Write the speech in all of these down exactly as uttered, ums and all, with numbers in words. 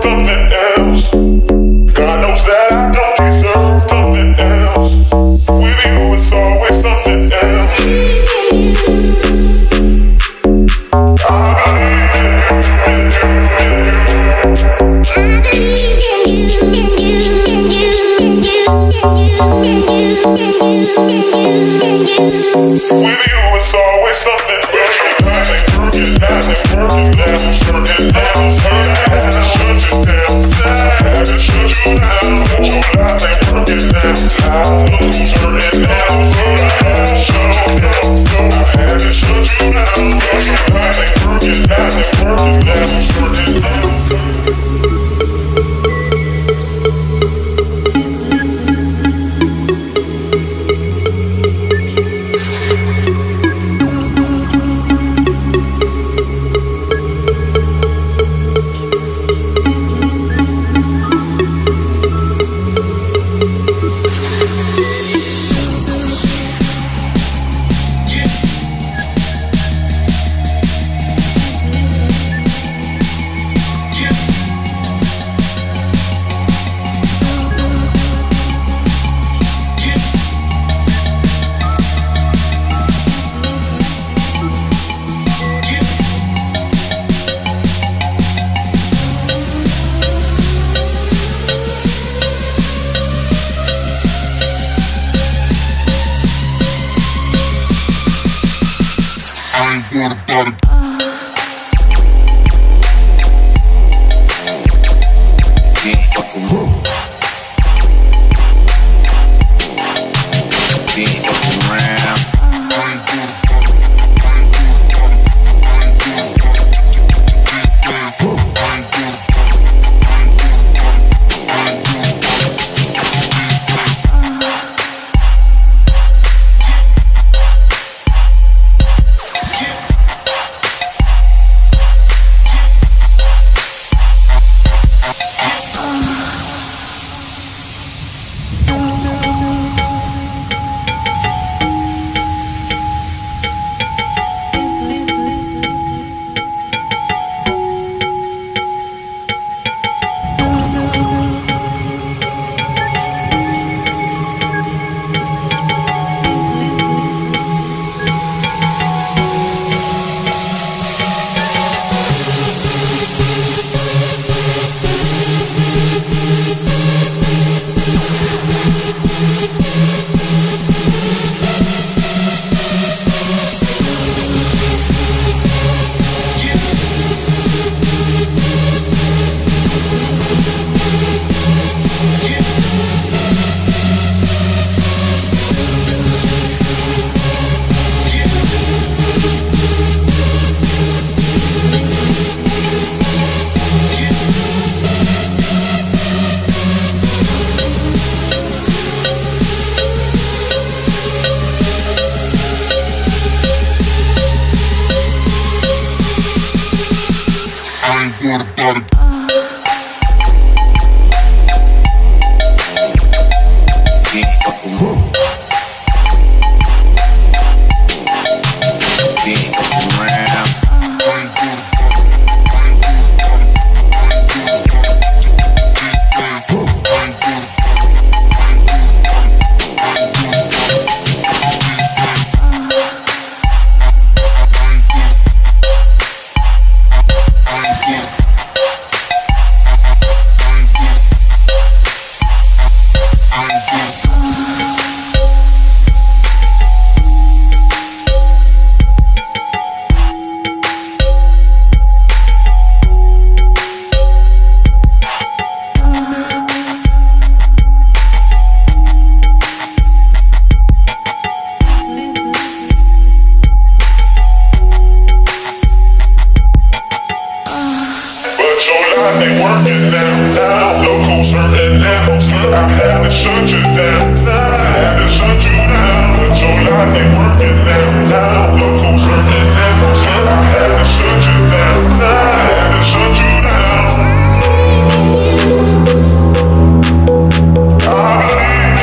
something else. God knows that I don't deserve something else. With you it's always something else. I believe in you, in you, in you. With you it's always something else. Life ain't working, life ain't working, levels hurting, levels hurting. I had to shut you down, I had to shut you down. But your life ain't working now. Look who's hurting, levels hurting. I had to shut you down, I had to shut you down. Life ain't working, life ain't working, levels hurting, levels hurting. What about it? Can't fuck around. Can't fuck around. What about it? Can't fuck around. Can't fuck around. Life ain't working now, now. Look who's hurting now. I had to shut you down, I had to shut you down. But your life ain't working now, now. Look who's hurting now. I had to shut you down, I had to shut you down. I believe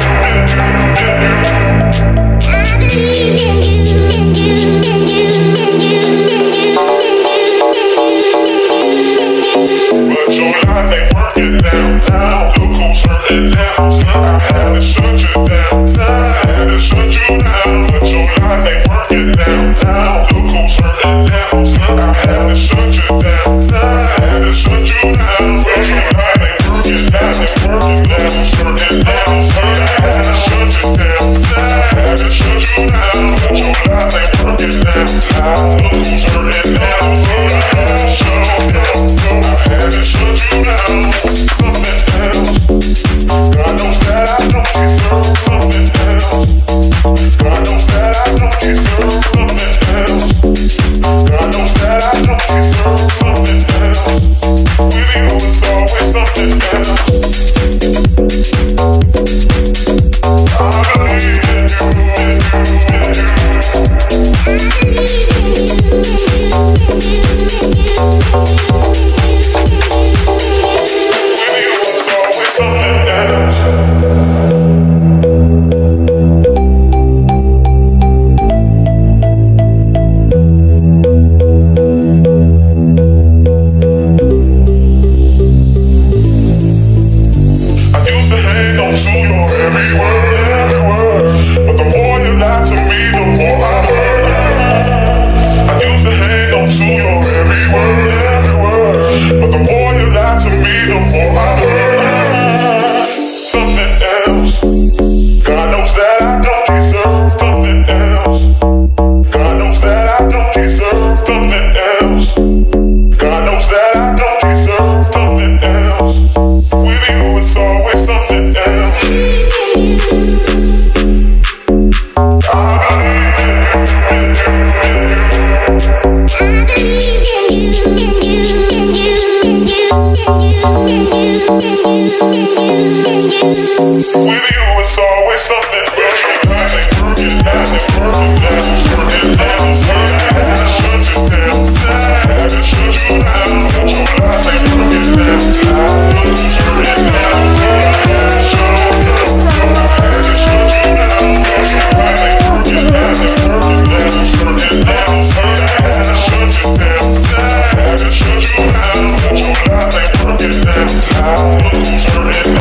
in you, in you, in you, in you, in you, in you, in you. But your life Shut you down, shut your life ain't working now. Look who's hurting.